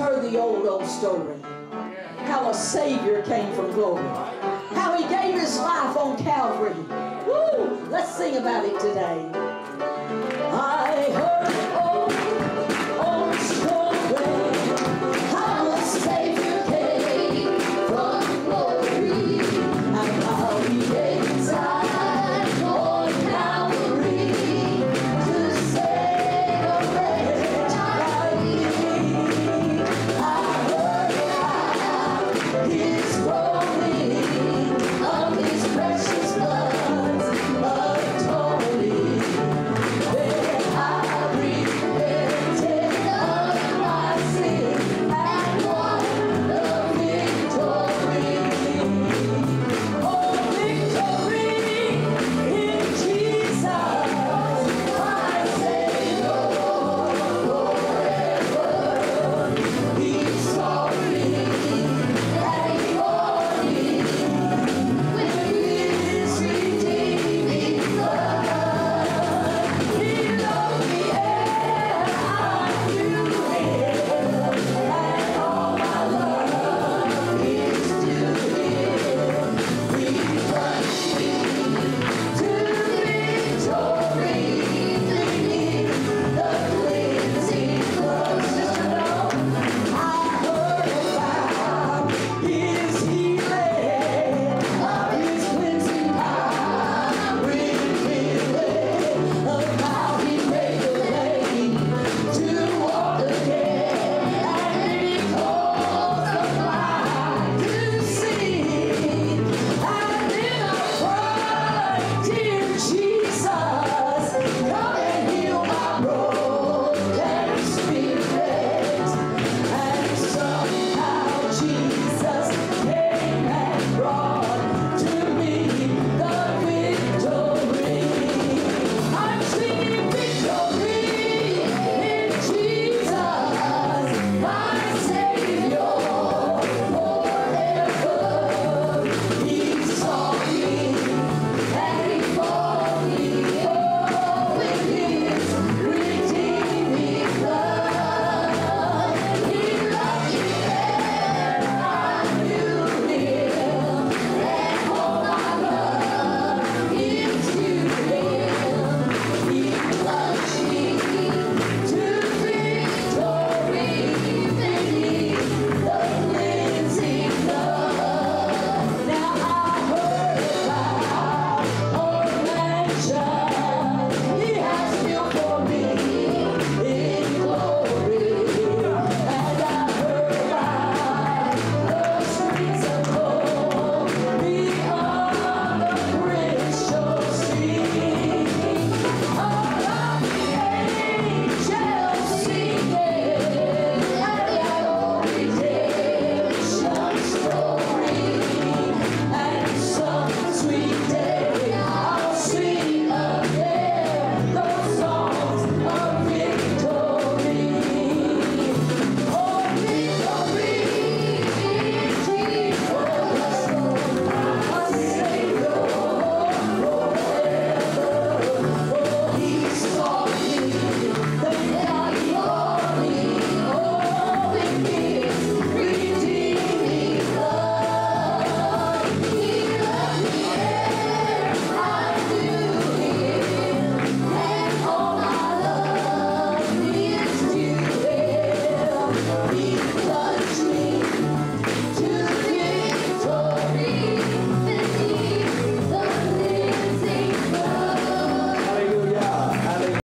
heard the old story. How a Savior came from glory. How He gave His life on Calvary. Woo! Let's sing about it today. I heard old story. How a Savior came from glory. And how He gave His life on Calvary to save a wretch like me. I heard about His rolling of His precious blood atoning. Then I repented of my sin and won the victory. Oh, victory in Jesus, my Savior forever. He saw me and He bought me with His redeeming blood. He loved me and I knew Him, and all my love is to Him. He plunged me to victory, thinking the cleansing blood. Sister, no, I heard about His healing, of His cleansing power, revealing of how He made the lame to walk again, and He caused the blind to see. And in a fright, dear Jesus, come and heal my broken spirit. And somehow Jesus came and brought to me the victory. I'm singing victory in Jesus, my Savior forever. He saw me and He bought me, oh, with His redeeming blood. He loved me and I knew Him, and all my love is to Him. He plunged me to victory, thinking the cleansing blood. Now I heard about a mansion He has built for me in glory, and I heard about the streets of gold beyond the crystal sea. Above the angels singing, and their redemption story. And some sweet day I'll sing again those songs of victory. Oh, victory in Jesus, my Savior forever. Oh, He saw me, then He bought me, oh, with His redeeming blood. He loved me and I knew Him, and all my love is to Him. He plunged me